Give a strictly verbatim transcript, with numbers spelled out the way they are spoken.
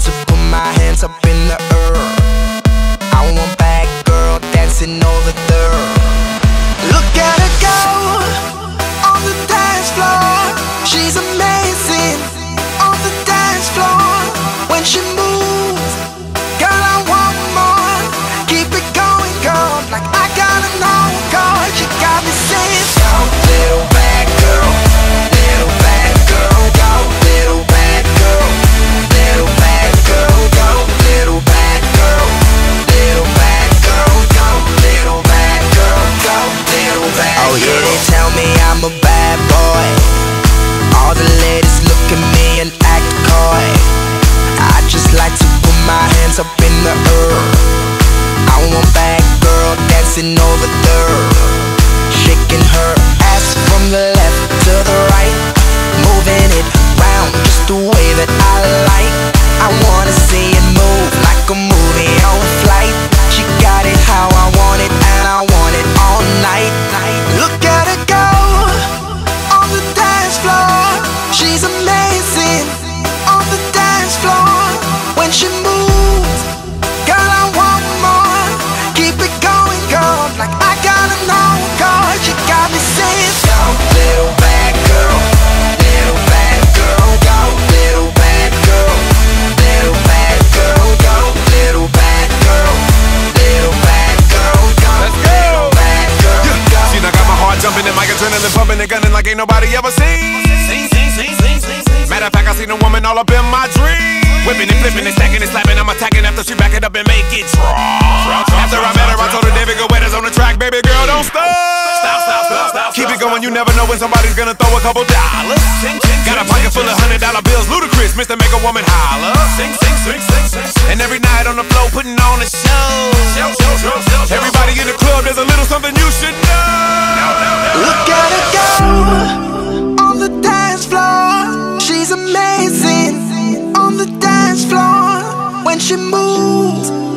to put my hands up in the air. I want bad girl dancing all the dirt. Look at her go on the dance floor. She's amazing on the dance floor. When she moves, girl, I want more. Keep it going, girl, like I gotta know, girl. You got me saying, go, little bad girl, little bad girl, go, little bad girl, little bad girl, go, little bad girl, little bad girl, go, little bad girl, go, little bad girl. Oh yeah, they tell me I'm a bad boy. All the ladies look at me and act coy. I just like to put my hands up in the air. I want bad girl dancing over dirt, shaking her ass from the left to the right, moving it round just the way that I like. I wanna see it move like a movie on flight. She got it how I want it, and I want it all night. Look at her go on the dance floor. She's amazing on the dance floor. When she moves, girl, I want more. Keep it going, girl, like I gotta know, girl. You got me saying, go, little bad girl, little bad girl, go, little bad girl, little bad girl, go, little bad girl, little bad girl, go, little bad girl, go. See, I got my heart jumping and my adrenaline pumping and gunning like ain't nobody ever seen. Matter of fact, I seen a woman all up in my dreams, whipping and flipping and stacking and slapping. I'm attacking after she back it up and make it drop. After I met her, I told her, David, go wet us on the track, baby girl, don't stop. Stop, stop, stop, stop. Keep it going, you never know when somebody's gonna throw a couple dollars. Got a pocket full of hundred dollar bills, ludicrous, Mister Make a Woman holler. And every night on the floor, putting on a show. Everybody in the club, there's a little something you should know. Look at her go on the dance floor. She's amazing on the dance floor. When she moves,